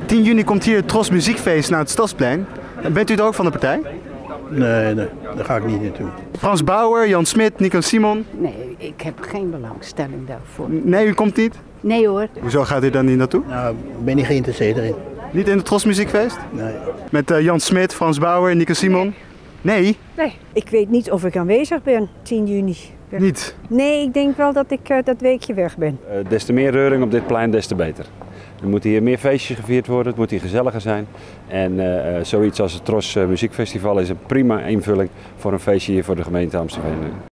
10 juni komt hier het Tros Muziekfeest naar het Stadsplein. Bent u er ook van de partij? Nee, daar ga ik niet naartoe. Frans Bauer, Jan Smit, Nico Simon. Nee, ik heb geen belangstelling daarvoor. Nee, u komt niet? Nee hoor. Hoezo gaat u dan niet naartoe? Nou, ik ben niet geïnteresseerd erin. Niet in het Tros Muziekfeest? Nee. Met Jan Smit, Frans Bauer, Nico Simon? Nee? Nee, ik weet niet of ik aanwezig ben 10 juni. Niet? Nee, ik denk wel dat ik dat weekje weg ben. Des te meer reuring op dit plein, des te beter. Er moeten hier meer feestjes gevierd worden, het moet hier gezelliger zijn. En zoiets als het Tros Muziekfestival is een prima invulling voor een feestje hier voor de gemeente Amstelveen.